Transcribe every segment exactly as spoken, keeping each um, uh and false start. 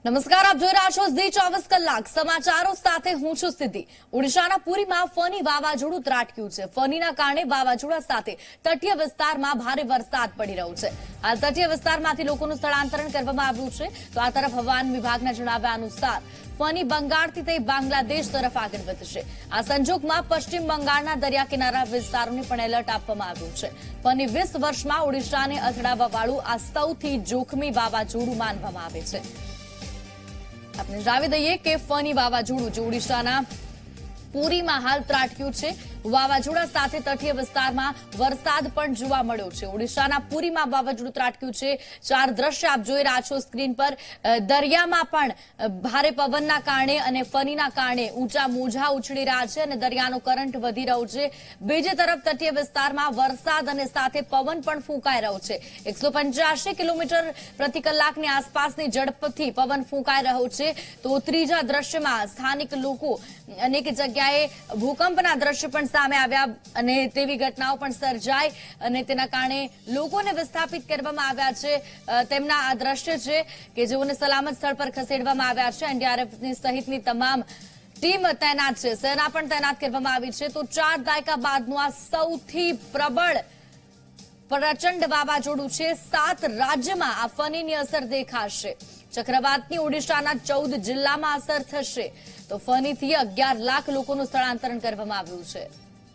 નમસ્કાર, આપ જોઈ રહ્યા છો ઝી ચોવીસ કલાક સમાચારો સાથે હું છું સિદ્ધિ। ઓડિશાના પુરીમાં ફની વાવાઝોડું ત્રાટક્યું છે। ફનીના કારણે વાવાઝોડા સાથે તટીય વિસ્તારમાં ભારે વરસાદ પડી રહ્યો છે। આ તટીય વિસ્તારમાંથી લોકોનું સ્થળાંતરણ કરવામાં આવ્યું છે। તો આ તરફ હવામાન વિભાગના જણાવ્યા અનુસાર ફની બંગાળથી થઈ બાંગ્લાદેશ તરફ આગળ વધશે। આ સંજોગમાં પશ્ચિમ બંગાળના દરિયા કિનારા વિસ્તારોને પણ એલર્ટ આપવામાં આવ્યું છે। ફની વીસ વર્ષમાં ઓડિશાને અથડાવવાવાળું આ સૌથી જોખમી વાવાઝોડું માનવામાં આવે છે। આપણે જણાવી દઈએ કે ફની વાવાઝોડું જે ઓડિશાના પુરીમાં હાલ ત્રાટક્યું છે। વાવાઝોડા સાથે તટીય વિસ્તારમાં વરસાદ પણ જોવા મળ્યો છે। ઓડિશાના પુરીમાં વાવાઝોડું ત્રાટક્યું છે। ચાર દ્રશ્ય આપ જોઈ રહ્યા છો સ્ક્રીન પર। દરિયામાં પણ ભારે પવનના કારણે અને ફનીના કારણે ઊંચા મોજા ઉછળી રહ્યા છે અને દરિયાનો કરંટ વધી રહ્યો છે। બીજી તરફ તટીય વિસ્તારમાં વરસાદ અને સાથે પવન પણ ફૂંકાઈ રહ્યો છે। એકસો પંચ્યાસી કિલોમીટર પ્રતિ કલાકની આસપાસની ઝડપથી પવન ફૂંકાઈ રહ્યો છે। તો ત્રીજા દ્રશ્યમાં સ્થાનિક લોકો અનેક જગ્યાએ ભૂકંપના દ્રશ્ય પણ સામે આવ્યા અને તેવી ઘટનાઓ પણ સર્જાઈ અને તેના કારણે લોકોને વિસ્થાપિત કરવામાં આવ્યા છે। તેમના આ દ્રશ્ય છે કે જેઓને સલામત સ્થળ પર ખસેડવામાં આવ્યા છે। એનડીઆરએફની સહિતની તમામ ટીમ તૈનાત છે, સેના પણ તૈનાત કરવામાં આવી છે। તો ચાર દાયકા બાદનું આ સૌથી પ્રબળ પ્રચંડ વાવાઝોડું છે। સાત રાજ્યમાં આ ફનીની અસર દેખાશે। ચક્રવાતની ઓડિશાના ચૌદ જિલ્લામાં અસર થશે। તો ફનીથી અગિયાર લાખ લોકોનું સ્થળાંતરણ કરવામાં આવ્યું છે।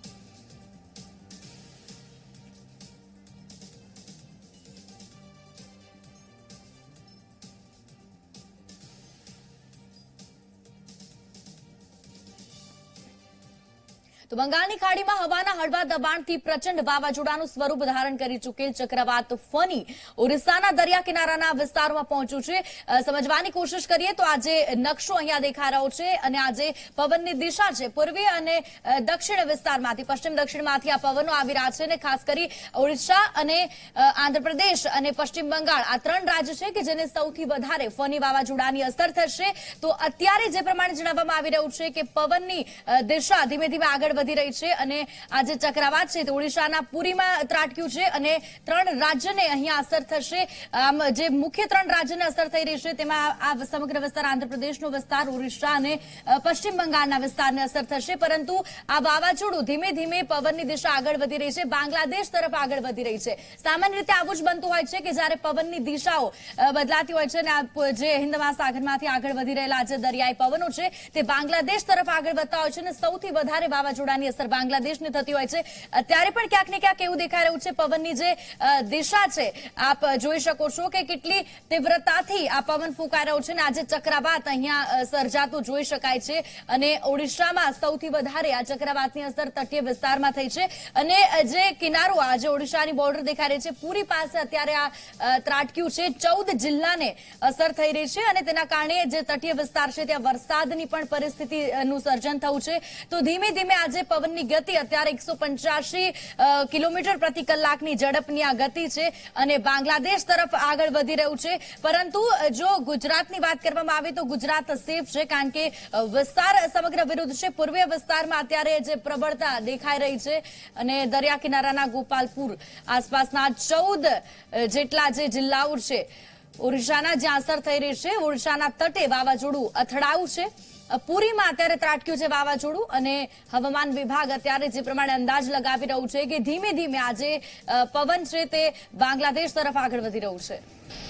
તો બંગાળની ખાડીમાં હવાના હળવા દબાણથી પ્રચંડ વાવાઝોડાનું સ્વરૂપ ધારણ કરી ચૂકેલ ચક્રવાત ફની ઓરિસ્સાના દરિયા કિનારાના વિસ્તારોમાં પહોંચ્યું છે। સમજવાની કોશિશ કરીએ તો આજે નકશો અહીંયા દેખાઈ રહ્યો છે અને આજે પવનની દિશા છે પૂર્વીય અને દક્ષિણ વિસ્તારમાંથી, પશ્ચિમ દક્ષિણમાંથી આ પવનો આવી રહ્યા છે અને ખાસ કરી ઓડિશા અને આંધ્રપ્રદેશ અને પશ્ચિમ બંગાળ આ ત્રણ રાજ્ય છે કે જેને સૌથી વધારે ફની વાવાઝોડાની અસર થશે। તો અત્યારે જે પ્રમાણે જણાવવામાં આવી રહ્યું છે કે પવનની દિશા ધીમે ધીમે આગળ વધી રહી છે અને આ જે ચક્રવાત છે તે ઓડિશાના પુરીમાં ત્રાટક્યું છે અને ત્રણ રાજ્યને અહીંયા અસર થશે। આમ જે મુખ્ય ત્રણ રાજ્યને અસર થઈ રહી છે તેમાં આ સમગ્ર વિસ્તાર, આંધ્રપ્રદેશનો વિસ્તાર, ઓડિશા અને પશ્ચિમ બંગાળના વિસ્તારને અસર થશે। પરંતુ આ વાવાઝોડું ધીમે ધીમે પવનની દિશા આગળ વધી રહી છે, બાંગ્લાદેશ તરફ આગળ વધી રહી છે। સામાન્ય રીતે આવું જ બનતું હોય છે કે જ્યારે પવનની દિશાઓ બદલાતી હોય છે અને જે હિન્દ મહાસાગરમાંથી આગળ વધી રહેલા જે દરિયાઈ પવનો છે તે બાંગ્લાદેશ તરફ આગળ વધતા હોય છે અને સૌથી વધારે વાવાઝોડા અસર બાંગ્લાદેશને થતી હોય છે। અત્યારે પણ ક્યાંક ને ક્યાંક એવું દેખાઈ રહ્યું છે પવનની જે દિશા છે, આપ જોઈ શકો છો કે કેટલી તીવ્રતાથી આ પવન ફૂંકાઈ રહ્યો છે અને આજે ચક્રવાત અહીંયા સર્જાતું જોઈ શકાય છે અને ઓડિશામાં સૌથી વધારે આ ચક્રવાતની અસર તટીય વિસ્તારમાં થઈ છે અને જે કિનારો આજે ઓડિશાની બોર્ડર દેખાઈ રહી છે પુરી પાસે અત્યારે આ ત્રાટક્યું છે। ચૌદ જિલ્લાને અસર થઈ રહી છે અને તેના કારણે જે તટીય વિસ્તાર છે ત્યાં વરસાદની પણ પરિસ્થિતિનું સર્જન થયું છે। તો ધીમે ધીમે આજે પવનની ગતિ અત્યારે એકસો પંચ્યાસી કિલોમીટર પ્રતિ કલાકની ઝડપની આ ગતિ છે અને બાંગ્લાદેશ તરફ આગળ વધી રહ્યું છે। પરંતુ જો ગુજરાતની વાત કરવામાં આવે તો ગુજરાત સેફ છે કારણ કે વિસ્તાર સમગ્ર વિરુદ્ધ છે। પૂર્વીય વિસ્તારમાં અત્યારે જે પ્રબળતા દેખાઈ રહી છે અને દરિયા કિનારાના ગોપાલપુર આસપાસના ચૌદ જેટલા જે જિલ્લાઓ છે ઓડિશાના જ્યાં અસર થઈ રહી છે, ઓડિશાના તટે વાવાઝોડું અથડાયું છે। પુરીમાં અત્યારે ત્રાટક્યું છે વાવાઝોડું અને હવામાન વિભાગ અત્યારે જે પ્રમાણે અંદાજ લગાવી રહ્યું છે કે ધીમે ધીમે આજે પવન છે તે બાંગ્લાદેશ તરફ આગળ વધી રહ્યું છે।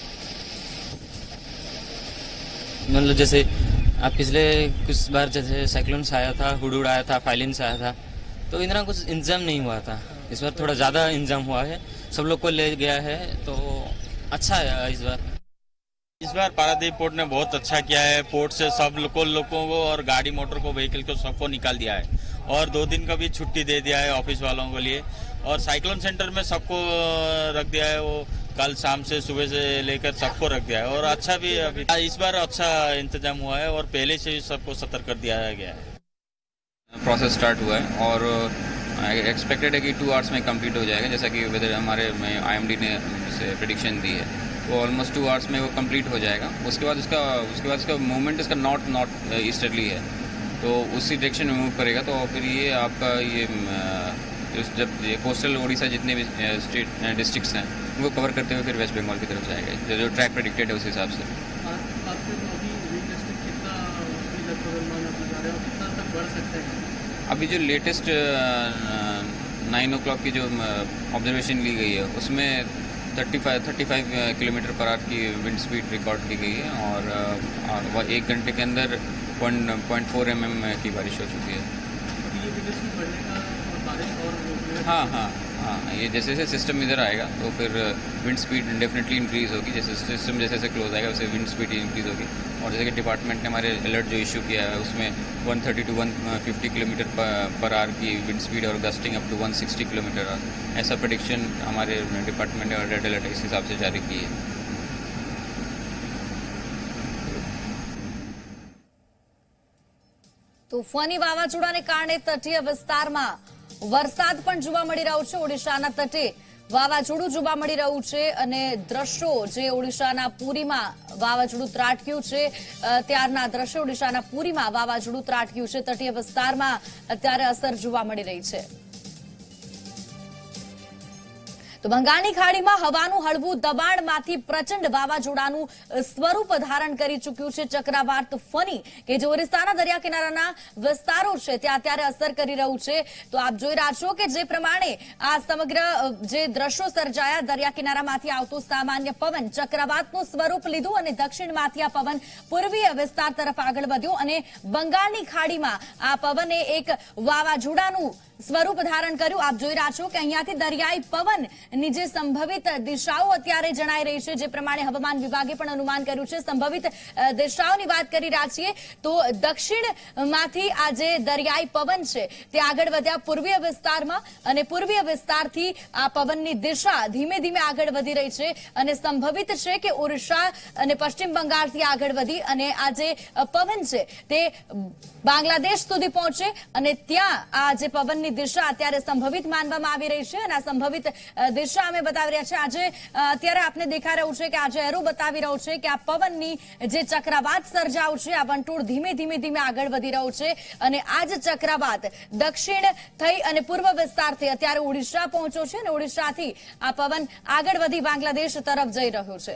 मतलब जैसे आप पिछले कुछ बार जैसे साइक्लोन्स आया था, हुडहुड आया था, फाइलिन्स आया था, तो इतना कुछ इंतजाम नहीं हुआ था। इस बार थोड़ा ज़्यादा इंतजाम हुआ है, सब लोग को ले गया है, तो अच्छा है इस बार। इस बार पारादीप पोर्ट ने बहुत अच्छा किया है। पोर्ट से सब लोगों लोगों को और गाड़ी मोटर को, व्हीकल को सबको निकाल दिया है और दो दिन का भी छुट्टी दे दिया है ऑफिस वालों के लिए और साइक्लोन सेंटर में सबको रख दिया है। वो कल शाम से सुबह से लेकर सबको रख दिया है और अच्छा भी अभी इस बार अच्छा इंतजाम हुआ है और पहले से ही सबको सतर्क कर दिया गया है। प्रोसेस स्टार्ट हुआ है और एक्सपेक्टेड है कि टू आवर्स में कंप्लीट हो जाएगा, जैसा कि वेदर हमारे में आईएमडी ने से प्रेडिक्शन दी है। वो ऑलमोस्ट टू आवर्स में वो कंप्लीट हो जाएगा। उसके बाद उसका उसके बाद उसका मूवमेंट इसका नॉर्थ नॉर्थ ईस्टर्ली है, तो उसी डायरेक्शन में मूव करेगा। तो फिर ये आपका ये जब ये कोस्टल ओडिशा जितने भी स्टेट डिस्ट्रिक्ट्स हैं उनको कवर करते हुए फिर वेस्ट बंगाल की तरफ जाएगा, जो ट्रैक प्रेडिक्टेड है उस हिसाब से। रहे हो, कितना तक बढ़ सकते हैं? अभी जो लेटेस्ट नाइन ओ क्लॉक की जो ऑब्जर्वेशन ली गई है उसमें thirty five thirty five kilometre per hour की विंड स्पीड रिकॉर्ड की गई है और, uh, और वह एक घंटे के अंदर one point four M M की बारिश हो चुकी है। अभी ये विंड स्पीड बढ़ने का और बारिश और हाँ हाँ हाँ ये जैसे जैसे सिस्टम इधर आएगा तो फिर विंड स्पीड डेफिनेटली इंक्रीज़ होगी। जैसे सिस्टम जैसे जैसे क्लोज आएगा वैसे विंड स्पीड इंक्रीज़ होगी। और जैसे कि डिपार्टमेंट ने हमारे अलर्ट जो इशू किया है उसमें one thirty to one fifty kilometre per hour की विंड स्पीड और gusting up to one sixty kilometre hour, ऐसा प्रेडिक्शन हमारे डिपार्टमेंट ने रेड अलर्ट इस हिसाब से जारी की है। તોફાની વાવાઝોડાને કારણે તટીય વિસ્તારમાં વરસાદ પણ જોવા મળી રહ્યો છે। ઓડિશાના તટે વાવાઝોડું જોવા મળી રહ્યું છે અને દ્રશ્યો જે ઓડિશાના પુરીમાં વાવાઝોડું ત્રાટક્યું છે ત્યારના દ્રશ્યો ઓડિશાના પુરીમાં વાવાઝોડું ત્રાટક્યું છે। તટીય વિસ્તારમાં અત્યારે અસર જોવા મળી રહી છે। તો બંગાળની ખાડીમાં હવાનું હળવું દબાણમાંથી પ્રચંડ વાવાઝોડાનું સ્વરૂપ ધારણ કરી ચૂક્યું છે ચક્રવાત ફની, કે જે ઓરિસ્સાના દરિયા કિનારાના વિસ્તારો છે ત્યાં અત્યારે અસર કરી રહ્યું છે। તો આપ જોઈ રહ્યા છો કે જે પ્રમાણે આ સમગ્ર જે દ્રશ્યો સર્જાયા, દરિયા કિનારામાંથી આવતો સામાન્ય પવન ચક્રવાતનું સ્વરૂપ લીધું અને દક્ષિણમાંથી આ પવન પૂર્વીય વિસ્તાર તરફ આગળ વધ્યો અને બંગાળની ખાડીમાં આ પવને એક વાવાઝોડાનું સ્વરૂપ ધારણ કર્યું। આપ જોઈ રહ્યા છો કે અહીંયાથી દરિયાઈ પવન ની જે સંભવિત દિશાઓ અત્યારે જણાઈ રહી છે, જે પ્રમાણે હવામાન વિભાગે પણ અનુમાન કર્યું છે। સંભવિત દિશાઓની વાત કરી રહ્યા છીએ તો દક્ષિણમાંથી આ જે દરિયાઈ પવન છે તે આગળ વધ્યા પૂર્વીય વિસ્તારમાં અને પૂર્વીય વિસ્તારથી આ પવનની દિશા ધીમે ધીમે આગળ વધી રહી છે અને સંભવિત છે કે ઓરિસ્સા અને પશ્ચિમ બંગાળથી આગળ વધી અને આ જે પવન છે તે બાંગ્લાદેશ સુધી પહોંચે અને ત્યાં આ જે પવનની દિશા અત્યારે સંભવિત માનવામાં આવી રહી છે અને આ સંભવિત દિશા અમે બતાવી રહ્યા છે। આજે અત્યારે આપને દેખાઈ રહ્યું છે કે આજે એરો બતાવી રહ્યું છે કે આ પવનની જે ચક્રવાત સર્જાયું છે આ વંટોળ ધીમે ધીમે ધીમે આગળ વધી રહ્યું છે અને આ જ ચક્રવાત દક્ષિણ થઈ અને પૂર્વ વિસ્તારથી અત્યારે ઓડિશા પહોંચ્યો છે અને ઓડિશાથી આ પવન આગળ વધી બાંગ્લાદેશ તરફ જઈ રહ્યો છે।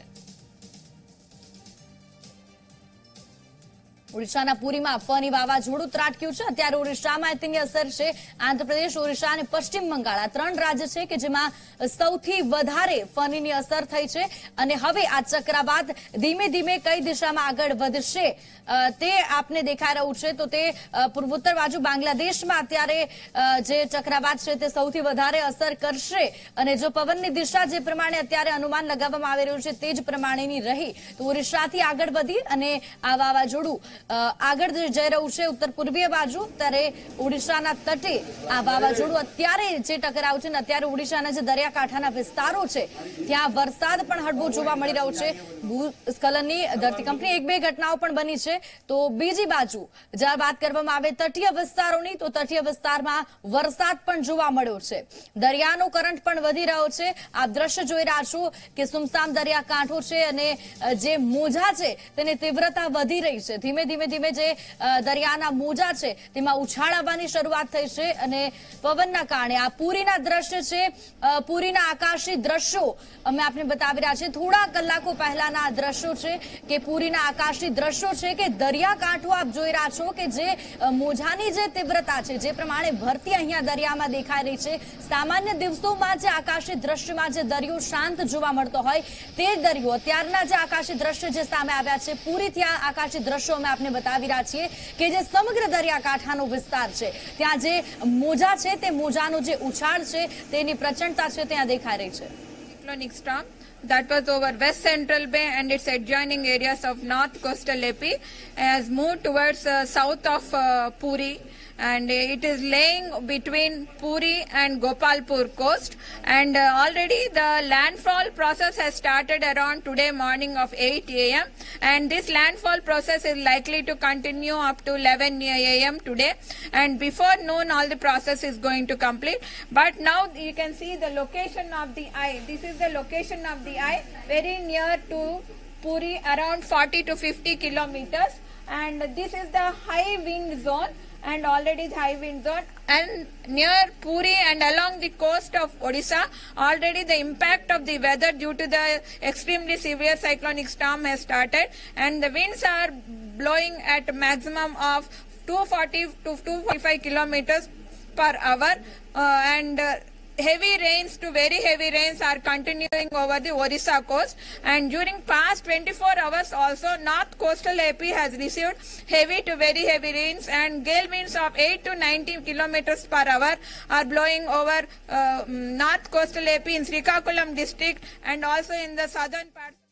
ઓડિશાના પુરીમાં ફની વાવાઝોડું ત્રાટક્યું છે। અત્યારે ઓડિશામાં તેની અસર છે। આંધ્રપ્રદેશ, ઓડિશા અને પશ્ચિમ બંગાળ આ ત્રણ રાજ્ય છે કે જેમાં સૌથી વધારે ફનીની અસર થઈ છે અને હવે આ ચક્રવાત ધીમે ધીમે કઈ દિશામાં આગળ વધશે તે આપને દેખાઈ રહ્યું છે। તો તે પૂર્વોત્તર બાજુ બાંગ્લાદેશમાં અત્યારે જે ચક્રવાત છે તે સૌથી વધારે અસર કરશે અને જો પવનની દિશા જે પ્રમાણે અત્યારે અનુમાન લગાવવામાં આવી રહ્યું છે તે જ પ્રમાણેની રહી તો ઓરિસ્સાથી આગળ વધી અને આ વાવાઝોડું આગળ જઈ રહ્યું છે ઉત્તર પૂર્વીય બાજુ। ત્યારે ઓડિશાના તટે આ વાવાઝોડું અત્યારે જે ટકરાવ છે ને અત્યારે ઓડિશાના જે દરિયાકાંઠાના વિસ્તારો છે ત્યાં વરસાદ પણ હળવો જોવા મળી રહ્યો છે। ભૂસ્ખલનની ધરતીકંપની એક બે ઘટનાઓ પણ બની છે। તો બીજી બાજુ જ્યારે વાત કરવામાં આવે તટીય વિસ્તારોની તો તટીય વિસ્તારમાં વરસાદ પણ જોવા મળ્યો છે। દરિયાનો કરંટ પણ વધી રહ્યો છે। આપ દ્રશ્ય જોઈ રહ્યા છો કે સુમસામ દરિયાકાંઠો છે અને જે મોજા છે તેની તીવ્રતા વધી રહી છે। ધીમે ધીમે ધીમે જે દરિયાના મોજા છે તેમાં ઉછાળ આવવાની શરૂઆત થઈ છે અને પવનના કારણે આ પૂરીના દ્રશ્ય છે, પૂરીના આકાશી દ્રશ્યો અમે આપને બતાવી રહ્યા છે। થોડા કલાકો પહેલાના આ દ્રશ્યો છે કે પૂરીના આકાશી દ્રશ્યો છે કે દરિયાકાંઠો આપ જોઈ રહ્યા છો કે જે મોજાની જે તીવ્રતા છે જે પ્રમાણે ભરતી અહીંયા દરિયામાં દેખાઈ રહી છે। સામાન્ય દિવસોમાં જે આકાશી દ્રશ્યમાં જે દરિયો શાંત જોવા મળતો હોય તે દરિયો અત્યારના જે આકાશી દ્રશ્ય જે સામે આવ્યા છે પૂરીથી આ આકાશી દ્રશ્યો અમે આપને બતાવી રહ્યા છીએ કે જે સમગ્ર દરિયાકાંઠાનો વિસ્તાર છે ત્યાં જે મોજા છે તે મોજાનો જે ઉછાળ છે તેની પ્રચંડતા છે ત્યાં દેખાઈ રહી છે। Cyclonic storm that was over West Central Bay and its adjoining areas of North Coastal A P has moved towards uh, south of uh, Puri and it is laying between Puri and Gopalpur coast and uh, already the landfall process has started around today morning of eight A M and this landfall process is likely to continue up to eleven A M today and before noon all the process is going to complete, but now you can see the location of the eye. This is the location of the eye very near to Puri, around forty to fifty kilometers, and this is the high wind zone and already the high wind zone and near Puri and along the coast of Odisha already the impact of the weather due to the extremely severe cyclonic storm has started and the winds are blowing at maximum of two forty to two forty-five kilometers per hour, uh, and uh, heavy rains to very heavy rains are continuing over the Orissa coast, and during past twenty-four hours also North Coastal A P has received heavy to very heavy rains, and gale winds of eight to nineteen kilometers per hour are blowing over uh, North Coastal A P in Srikakulam district and also in the southern parts.